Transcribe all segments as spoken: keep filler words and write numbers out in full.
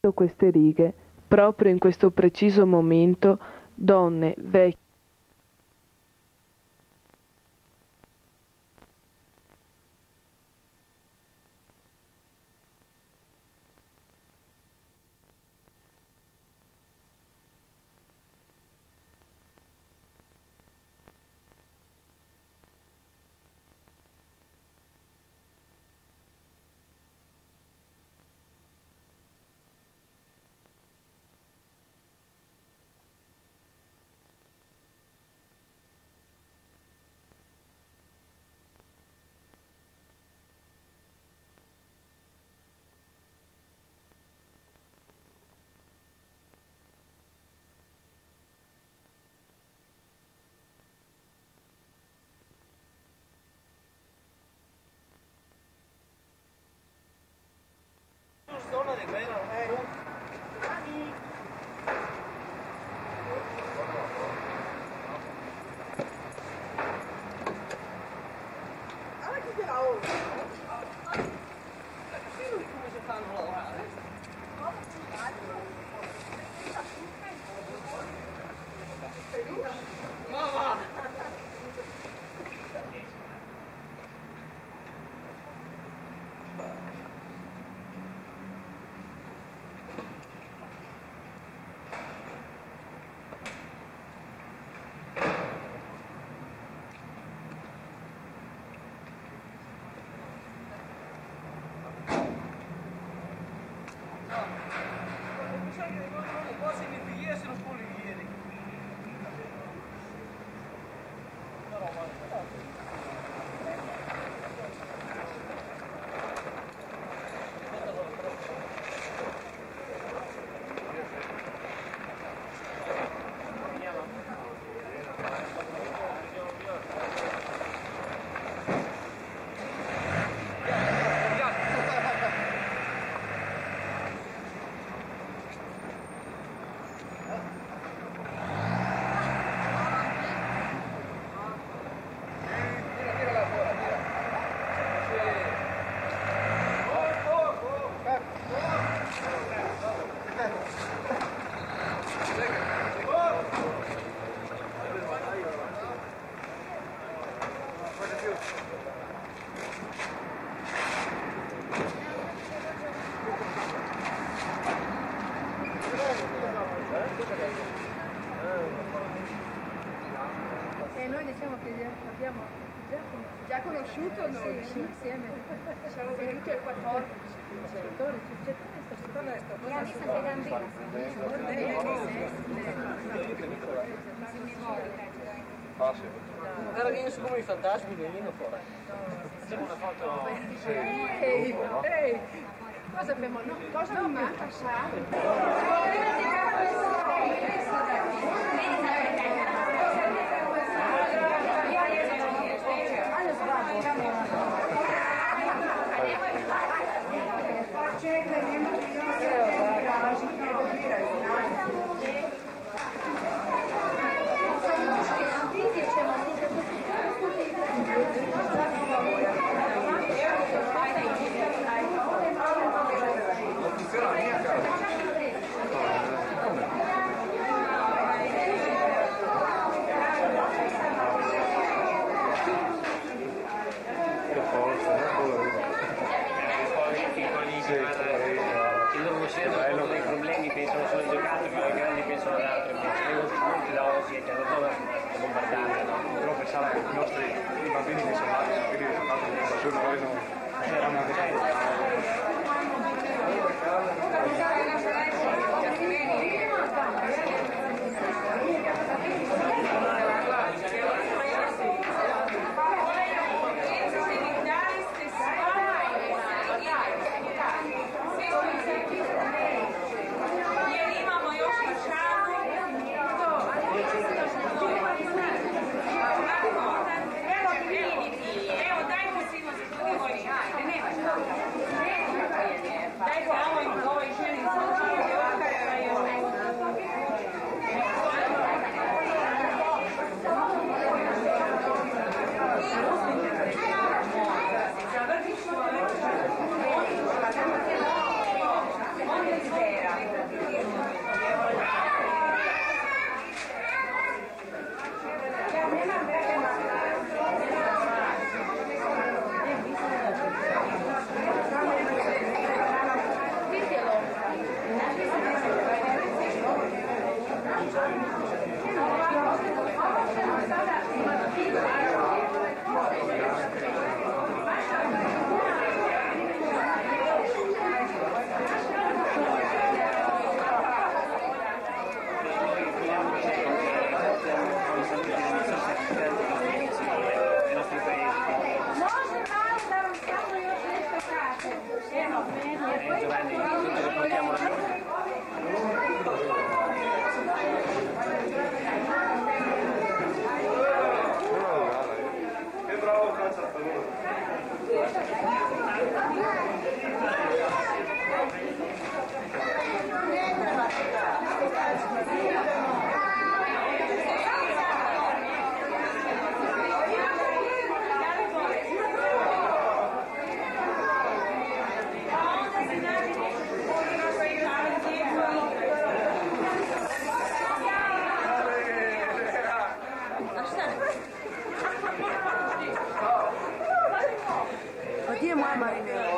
queste righe, proprio in questo preciso momento, donne, vecchie, E noi diciamo che abbiamo già, già conosciuto noi sì. Insieme, siamo venuti al quattordici. quattordici, c'è questo sto Mi ha visto anche Gambino. Guarda vieni su come i fantasmi, venino fuori. Facciamo una foto. Ehi, ehi, cosa abbiamo? No, cosa non manca? Hanno dei problemi, pensano solo ai giocattoli, ma i grandi pensano ad altro, molti da oggi e hanno zona da bombardare, no? Però pensare che i nostri i bambini che sono nati, quelli che sono nati in invasione, noi non erano anche Evo, dajte si, ne možeš, ne možeš. Eh, Giovanni, tutto lo portiamo là. Che bravo calciatore! Dis-moi, Marie-Mère.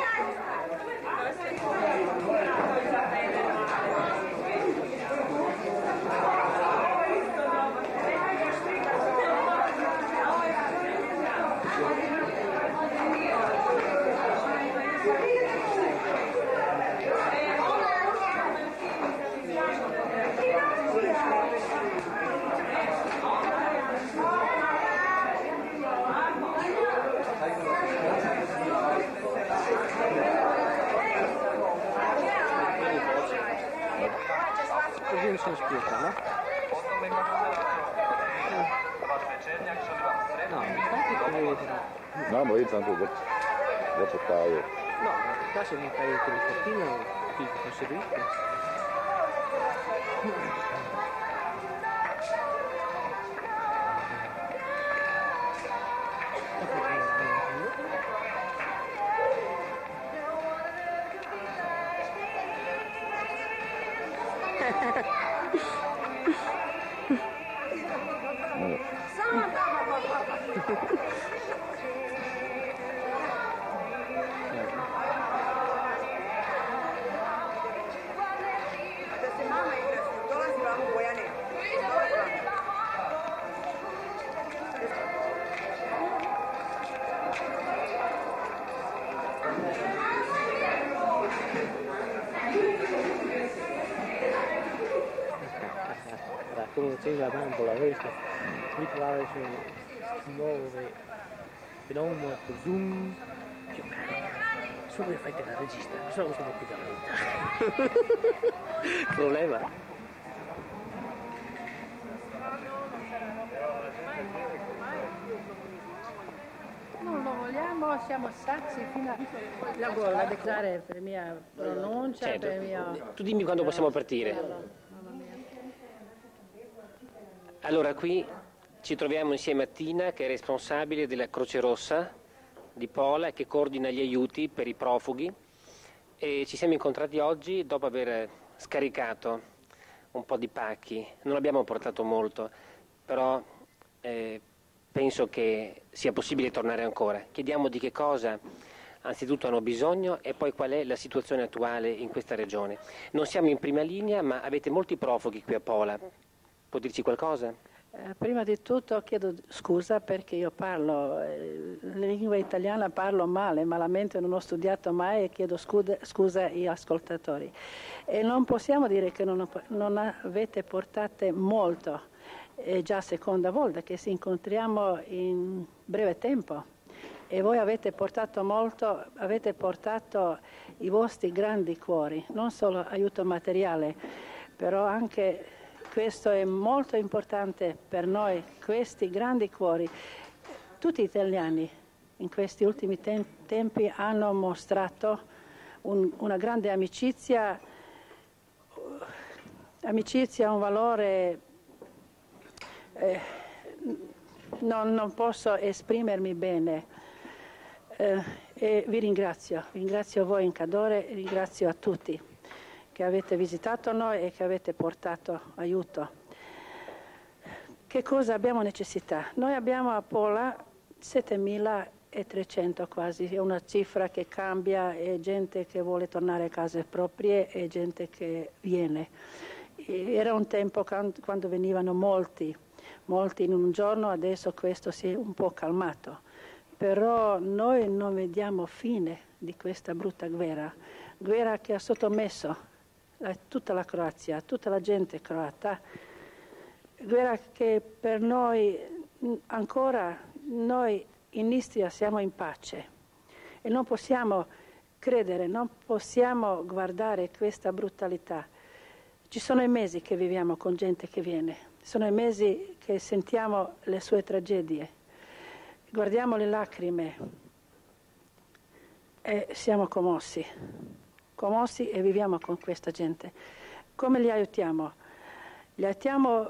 Così non si spiega, no? No, infatti come vedete. No, ma io tanto dopo, dopo paio. No, in caso mi fai il telefono, ti conseguite. Come c'è la bambola questa, mi trovavo su nuove fenomeno, zoom, più o meno. Solo che fai la regista, non so come più da vita. Problema. Non lo vogliamo, siamo sazi fino a... La vuole declarare per mia pronuncia, Certo. per mia... Tu dimmi quando possiamo partire. Allora, qui ci troviamo insieme a Tina, che è responsabile della Croce Rossa di Pola e che coordina gli aiuti per i profughi, e ci siamo incontrati oggi dopo aver scaricato un po' di pacchi. Non abbiamo portato molto, però eh, penso che sia possibile tornare ancora. Chiediamo di che cosa anzitutto hanno bisogno e poi qual è la situazione attuale in questa regione. Non siamo in prima linea, ma avete molti profughi qui a Pola. Può dirci qualcosa? Eh, prima di tutto chiedo scusa perché io parlo, eh, la lingua italiana parlo male, malamente non ho studiato mai e chiedo scusa, scusa agli ascoltatori. E non possiamo dire che non, non avete portato molto, è già seconda volta che ci incontriamo in breve tempo. E voi avete portato molto, avete portato i vostri grandi cuori, non solo aiuto materiale, però anche questo è molto importante per noi, questi grandi cuori. Tutti gli italiani in questi ultimi te- tempi hanno mostrato un, una grande amicizia, amicizia, un valore, eh, non, non posso esprimermi bene. Eh, e vi ringrazio, ringrazio voi in Cadore e ringrazio a tutti che avete visitato noi e che avete portato aiuto. Che cosa abbiamo necessità? Noi abbiamo a Pola settemilatrecento quasi, è una cifra che cambia, e gente che vuole tornare a case proprie e gente che viene. Era un tempo quando venivano molti, molti in un giorno, adesso questo si è un po' calmato. Però noi non vediamo fine di questa brutta guerra, guerra che ha sottomesso tutta la Croazia, tutta la gente croata, guerra che per noi ancora, noi in Istria siamo in pace e non possiamo credere, non possiamo guardare questa brutalità. Ci sono i mesi che viviamo con gente che viene, sono i mesi che sentiamo le sue tragedie, guardiamo le lacrime e siamo commossi, commossi e viviamo con questa gente. Come li aiutiamo? Li aiutiamo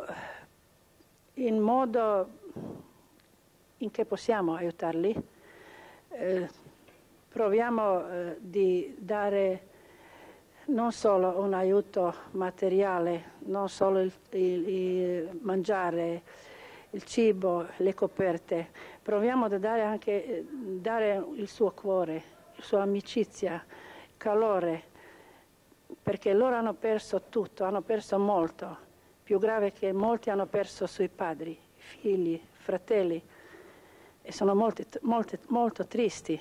in modo in che possiamo aiutarli. Eh, proviamo eh, di dare non solo un aiuto materiale, non solo il, il, il mangiare, il cibo, le coperte, proviamo a dare anche dare il suo cuore, la sua amicizia, calore, perché loro hanno perso tutto, hanno perso molto, più grave che molti hanno perso sui padri, figli, fratelli, e sono molti, molti, molto tristi,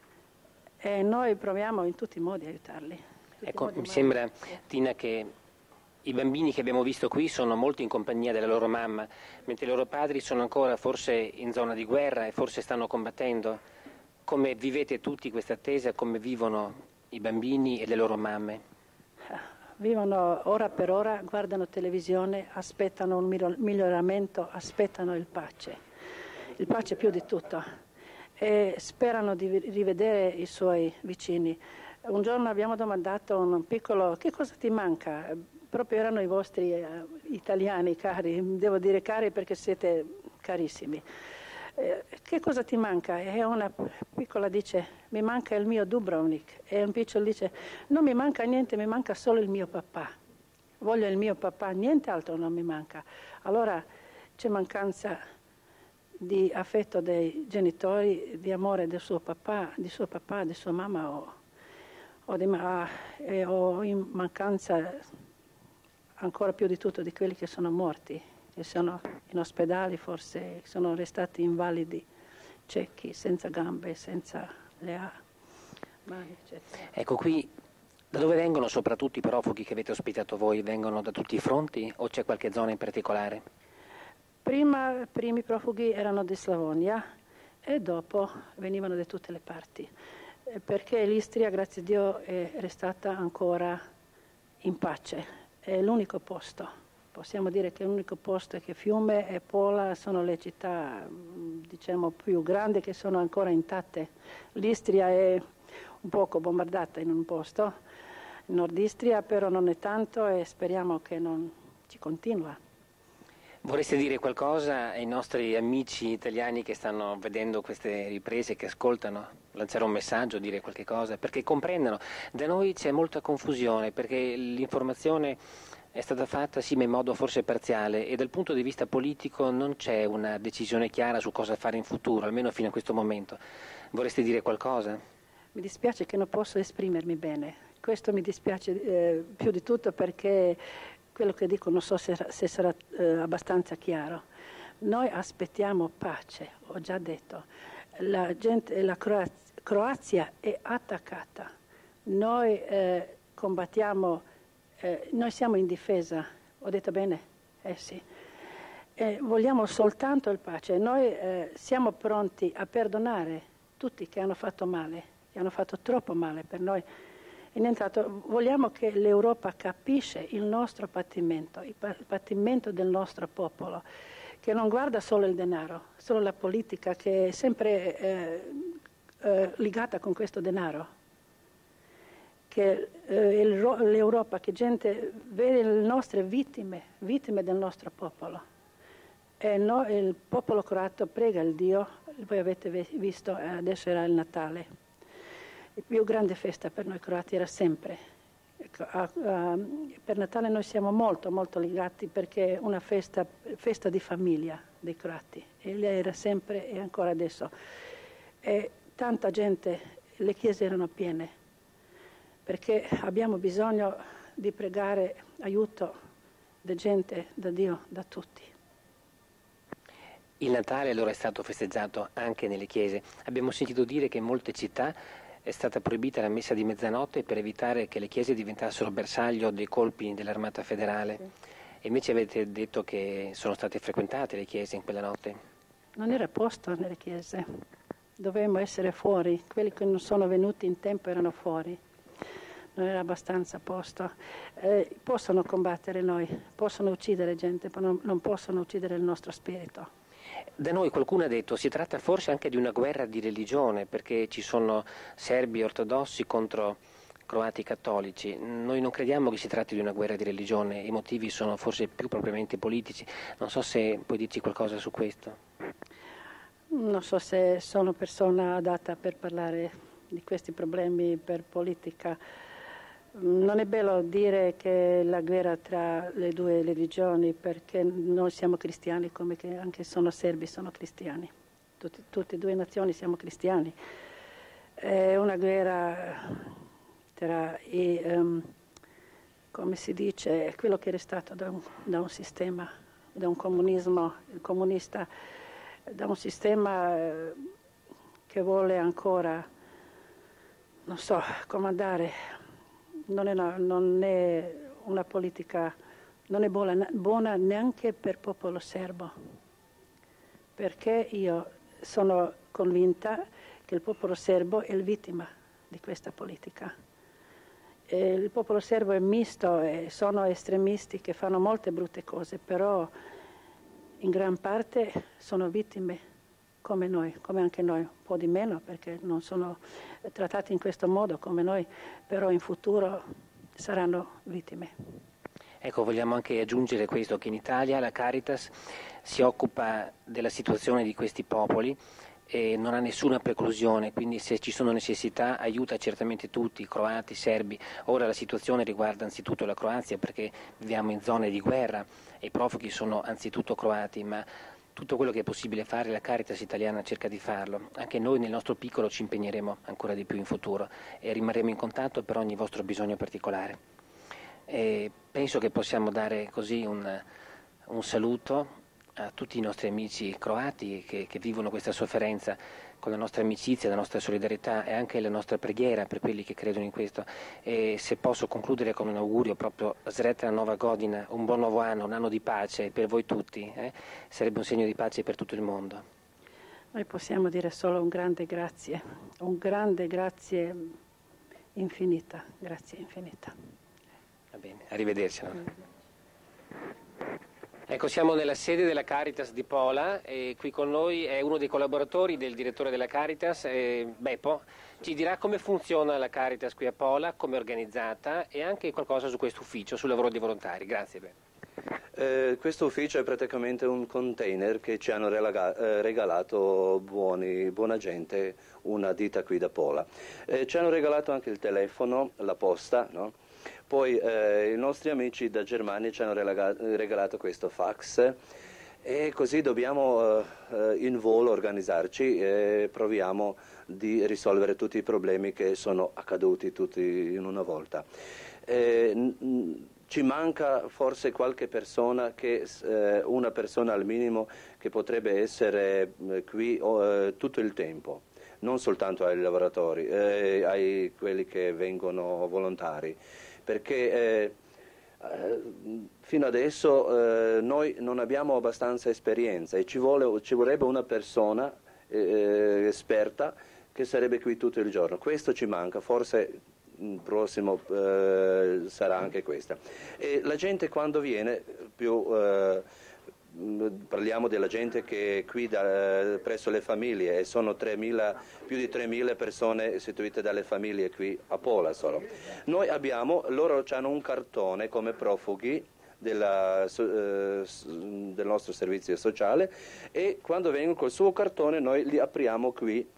e noi proviamo in tutti i modi a aiutarli. Ecco, mi sembra, Tina, che i bambini che abbiamo visto qui sono molto in compagnia della loro mamma, mentre i loro padri sono ancora forse in zona di guerra e forse stanno combattendo. Come vivete tutti questa attesa? Come vivono i bambini e le loro mamme? Vivono ora per ora, guardano televisione, aspettano un miglioramento, aspettano il pace, il pace più di tutto, e sperano di rivedere i suoi vicini. Un giorno abbiamo domandato un piccolo, che cosa ti manca? Proprio erano i vostri eh, italiani cari, devo dire cari perché siete carissimi. Eh, che cosa ti manca? E una piccola dice, mi manca il mio Dubrovnik. E un piccolo dice, non mi manca niente, mi manca solo il mio papà. Voglio il mio papà, niente altro non mi manca. Allora c'è mancanza di affetto dei genitori, di amore del suo papà, di suo papà, di sua mamma o o, di, eh, o in mancanza ancora più di tutto di quelli che sono morti, che sono in ospedali, forse sono restati invalidi, ciechi, senza gambe, senza le mani, eccetera. Ecco, qui da dove vengono soprattutto i profughi che avete ospitato voi? Vengono da tutti i fronti o c'è qualche zona in particolare? Prima, i primi profughi erano di Slavonia e dopo venivano da tutte le parti. Perché l'Istria, grazie a Dio, è restata ancora in pace, è l'unico posto, possiamo dire che è l'unico posto che Fiume e Pola sono le città, diciamo, più grandi che sono ancora intatte. L'Istria è un poco bombardata in un posto, in Nord Istria, però non è tanto e speriamo che non ci continua. Vorreste dire qualcosa ai nostri amici italiani che stanno vedendo queste riprese, che ascoltano? Lanciare un messaggio, dire qualche cosa? Perché comprendano, da noi c'è molta confusione, perché l'informazione è stata fatta sì ma in modo forse parziale e dal punto di vista politico non c'è una decisione chiara su cosa fare in futuro, almeno fino a questo momento. Vorreste dire qualcosa? Mi dispiace che non posso esprimermi bene, questo mi dispiace eh, più di tutto perché quello che dico non so se, se sarà eh, abbastanza chiaro. Noi aspettiamo pace, ho già detto. La, gente, la Croazia, Croazia è attaccata. Noi eh, combattiamo, eh, noi siamo in difesa. Ho detto bene? Eh sì. Eh, vogliamo soltanto il pace. Noi eh, siamo pronti a perdonare tutti che hanno fatto male, che hanno fatto troppo male per noi. Intanto vogliamo che l'Europa capisce il nostro patimento, il patimento del nostro popolo, che non guarda solo il denaro, solo la politica che è sempre eh, eh, legata con questo denaro, che eh, l'Europa, che gente vede le nostre vittime, vittime del nostro popolo. E no, il popolo croato prega il Dio, voi avete visto, adesso era il Natale. La più grande festa per noi croati era sempre. Per Natale noi siamo molto molto legati perché è una festa, festa di famiglia dei croati e lei era sempre e ancora adesso. E tanta gente, le chiese erano piene perché abbiamo bisogno di pregare aiuto da gente, da Dio, da tutti. Il Natale allora è stato festeggiato anche nelle chiese. Abbiamo sentito dire che in molte città è stata proibita la messa di mezzanotte per evitare che le chiese diventassero bersaglio dei colpi dell'Armata Federale. Sì. E invece avete detto che sono state frequentate le chiese in quella notte. Non era posto nelle chiese. dovevamo essere fuori, quelli che non sono venuti in tempo erano fuori, non era abbastanza a posto. Eh, possono combattere noi, possono uccidere gente, ma non, non possono uccidere il nostro spirito. Da noi qualcuno ha detto si tratta forse anche di una guerra di religione, perché ci sono serbi ortodossi contro croati cattolici. Noi non crediamo che si tratti di una guerra di religione, i motivi sono forse più propriamente politici. Non so se puoi dirci qualcosa su questo. Non so se sono persona adatta per parlare di questi problemi per politica. Non è bello dire che la guerra tra le due religioni, perché noi siamo cristiani come che anche sono serbi, sono cristiani. Tutti, tutte e due nazioni siamo cristiani. È una guerra tra i, um, come si dice, quello che è restato da un, da un sistema, da un comunismo comunista, da un sistema eh, che vuole ancora, non so, comandare. Non è una, non è una politica, non è buona, buona neanche per il popolo serbo, perché io sono convinta che il popolo serbo è la vittima di questa politica. E il popolo serbo è misto e sono estremisti che fanno molte brutte cose, però in gran parte sono vittime come noi, come anche noi, un po' di meno perché non sono trattati in questo modo come noi, però in futuro saranno vittime. Ecco, vogliamo anche aggiungere questo, che in Italia la Caritas si occupa della situazione di questi popoli e non ha nessuna preclusione, quindi se ci sono necessità aiuta certamente tutti, croati, serbi. Ora la situazione riguarda anzitutto la Croazia perché viviamo in zone di guerra e i profughi sono anzitutto croati, ma tutto quello che è possibile fare la Caritas italiana cerca di farlo. Anche noi nel nostro piccolo ci impegneremo ancora di più in futuro e rimarremo in contatto per ogni vostro bisogno particolare. E penso che possiamo dare così un, un saluto a tutti i nostri amici croati che, che vivono questa sofferenza con la nostra amicizia, la nostra solidarietà e anche la nostra preghiera per quelli che credono in questo. E se posso concludere con un augurio proprio Sretna Nova Godina, un buon nuovo anno, un anno di pace per voi tutti, eh? Sarebbe un segno di pace per tutto il mondo. Noi possiamo dire solo un grande grazie, un grande grazie infinita, grazie infinita. Va bene, arrivederci. No? Ecco, siamo nella sede della Caritas di Pola e qui con noi è uno dei collaboratori del direttore della Caritas, eh, Beppo. Ci dirà come funziona la Caritas qui a Pola, come è organizzata e anche qualcosa su questo ufficio, sul lavoro dei volontari. Grazie. Beppo. Eh, questo ufficio è praticamente un container che ci hanno relega- eh, regalato buoni, buona gente, una ditta qui da Pola. Eh, ci hanno regalato anche il telefono, la posta, no? Poi eh, i nostri amici da Germania ci hanno regalato questo fax e così dobbiamo eh, in volo organizzarci e proviamo di risolvere tutti i problemi che sono accaduti tutti in una volta. Eh, n- ci manca forse qualche persona, che, eh, una persona al minimo che potrebbe essere eh, qui eh, tutto il tempo, non soltanto ai lavoratori, eh, ai quelli che vengono volontari. Perché eh, eh, fino adesso eh, noi non abbiamo abbastanza esperienza e ci, vuole, ci vorrebbe una persona eh, esperta che sarebbe qui tutto il giorno. Questo ci manca, forse il prossimo eh, sarà anche questa. E la gente quando viene più... Eh, parliamo della gente che è qui da, presso le famiglie e sono tremila, più di tremila persone istituite dalle famiglie qui a Pola solo. Noi abbiamo, loro hanno un cartone come profughi della, eh, del nostro servizio sociale e quando vengono col suo cartone noi li apriamo qui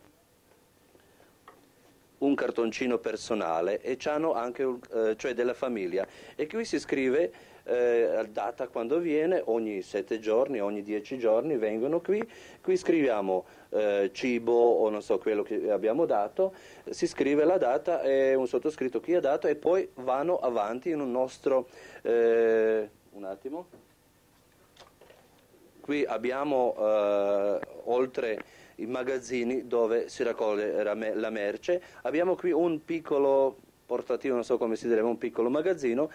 un cartoncino personale e hanno anche, eh, cioè della famiglia e qui si scrive eh, data quando viene, ogni sette giorni, ogni dieci giorni vengono qui, qui scriviamo eh, cibo o non so quello che abbiamo dato, si scrive la data e un sottoscritto chi ha dato e poi vanno avanti in un nostro, eh, un attimo, qui abbiamo eh, oltre i magazzini dove si raccoglie la merce, abbiamo qui un piccolo portativo, non so come si direbbe, un piccolo magazzino,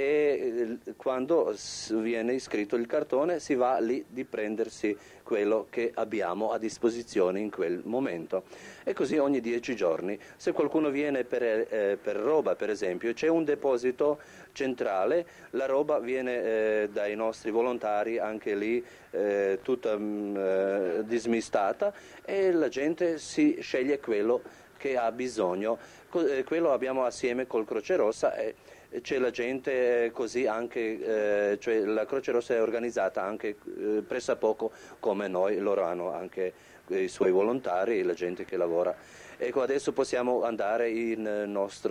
e quando viene iscritto il cartone si va lì di prendersi quello che abbiamo a disposizione in quel momento. E così ogni dieci giorni. Se qualcuno viene per, eh, per roba, per esempio, c'è un deposito centrale, la roba viene eh, dai nostri volontari anche lì eh, tutta mh, eh, dismistata, e la gente si sceglie quello che ha bisogno. Quello abbiamo assieme col Croce Rossa, e c'è la gente così anche, eh, cioè la Croce Rossa è organizzata anche eh, pressappoco come noi, loro hanno anche i suoi volontari, la gente che lavora. Ecco, adesso possiamo andare in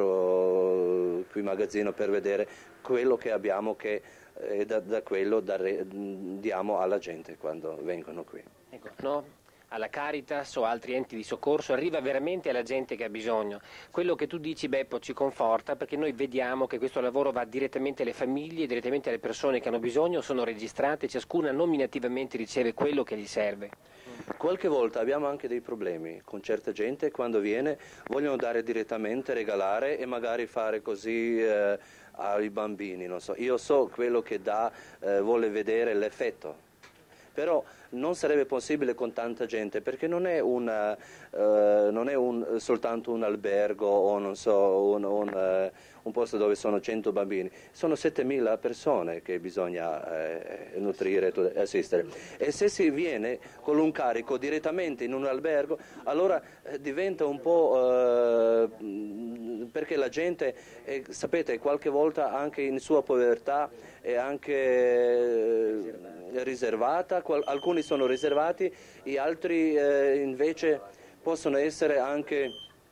nostro qui magazzino per vedere quello che abbiamo, che eh, da, da quello dare, diamo alla gente quando vengono qui. Ecco, no? Alla Caritas o altri enti di soccorso, arriva veramente alla gente che ha bisogno. Quello che tu dici, Beppo, ci conforta, perché noi vediamo che questo lavoro va direttamente alle famiglie, direttamente alle persone che hanno bisogno, sono registrate, ciascuna nominativamente riceve quello che gli serve. Qualche volta abbiamo anche dei problemi con certa gente, quando viene vogliono dare direttamente, regalare e magari fare così eh, ai bambini, non so. Io so quello che dà, eh, vuole vedere l'effetto. Però non sarebbe possibile con tanta gente, perché non è, una, uh, non è un, soltanto un albergo o non so, un, un, uh, un posto dove sono cento bambini, sono settemila persone che bisogna eh, nutrire e assistere. E se si viene con un carico direttamente in un albergo, allora eh, diventa un po'... Uh, perché la gente, eh, sapete, qualche volta anche in sua povertà è anche eh, riservata, qual- alcuni sono riservati, e altri eh, invece possono essere anche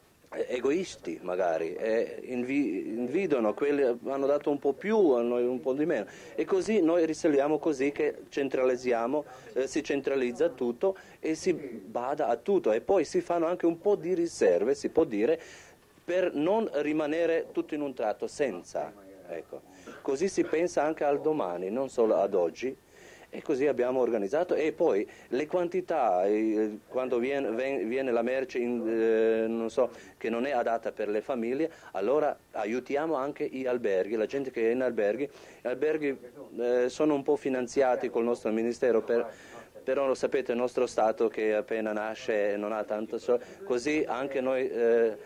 egoisti magari, e invi- invidiano, quelli hanno dato un po' più, a noi un po' di meno, e così noi risolviamo così che centralizziamo, eh, si centralizza tutto e si bada a tutto, e poi si fanno anche un po' di riserve, si può dire, per non rimanere tutto in un tratto senza, ecco. Così si pensa anche al domani, non solo ad oggi, e così abbiamo organizzato. E poi le quantità, eh, quando viene, viene la merce in, eh, non so, che non è adatta per le famiglie, allora aiutiamo anche gli alberghi, la gente che è in alberghi. Gli alberghi eh, sono un po' finanziati col nostro ministero, per, però lo sapete, il nostro Stato che appena nasce non ha tanto soldi, così anche noi eh,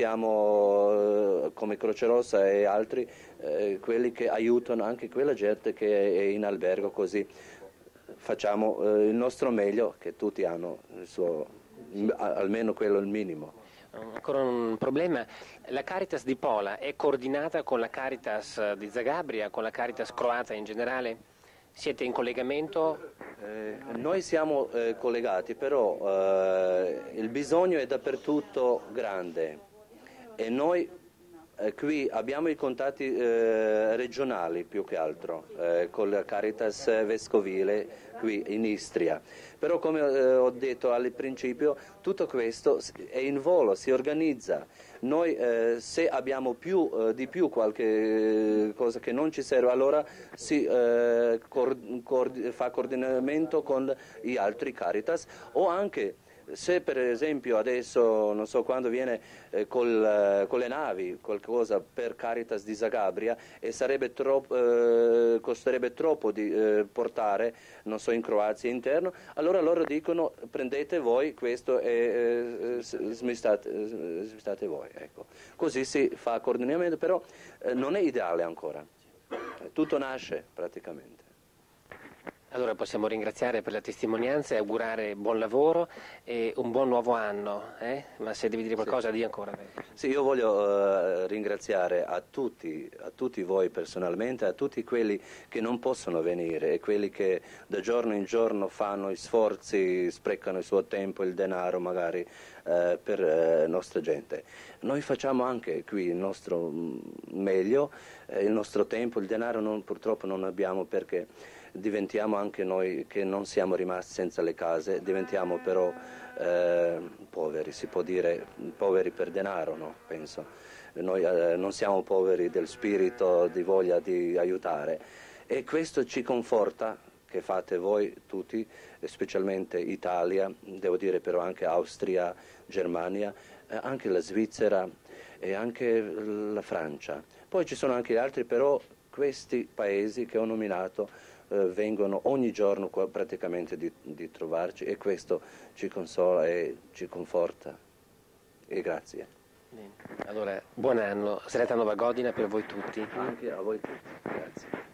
siamo eh, come Croce Rossa e altri eh, quelli che aiutano anche quella gente che è in albergo, così facciamo eh, il nostro meglio, che tutti hanno il suo, almeno quello il minimo. Ancora un problema, la Caritas di Pola è coordinata con la Caritas di Zagabria, con la Caritas croata in generale? Siete in collegamento? Eh, noi siamo eh, collegati, però eh, il bisogno è dappertutto grande, e noi eh, qui abbiamo i contatti eh, regionali più che altro, eh, con la Caritas Vescovile qui in Istria. Però come eh, ho detto al principio, tutto questo è in volo, si organizza. Noi eh, se abbiamo più, eh, di più qualche cosa che non ci serve, allora si eh, coord- coord- fa coordinamento con gli altri Caritas, o anche se per esempio adesso, non so, quando viene eh, col, eh, con le navi qualcosa per Caritas di Zagabria e sarebbe troppo, eh, costerebbe troppo di eh, portare, non so, in Croazia interno, allora loro dicono prendete voi questo e eh, smistate, eh, smistate voi. Ecco. Così si fa coordinamento, però eh, non è ideale ancora, tutto nasce praticamente. Allora possiamo ringraziare per la testimonianza e augurare buon lavoro e un buon nuovo anno, eh? Ma se devi dire qualcosa sì. Di ancora. Sì, io voglio uh, ringraziare a tutti, a tutti voi personalmente, a tutti quelli che non possono venire e quelli che da giorno in giorno fanno sforzi, sprecano il suo tempo, il denaro magari uh, per la uh, nostra gente. Noi facciamo anche qui il nostro meglio, eh, il nostro tempo, il denaro non, purtroppo non abbiamo, perché diventiamo anche noi che non siamo rimasti senza le case, diventiamo però eh, poveri, si può dire poveri per denaro, no? Penso. Noi eh, non siamo poveri del spirito, di voglia di aiutare, e questo ci conforta, che fate voi tutti, specialmente Italia, devo dire però anche Austria, Germania, eh, anche la Svizzera, e anche la Francia. Poi ci sono anche altri, però questi paesi che ho nominato eh, vengono ogni giorno qua praticamente di, di trovarci, e questo ci consola e ci conforta. E grazie. Bene. Allora, buon anno, Serata Nova Godina per voi tutti. Anche a voi tutti, grazie.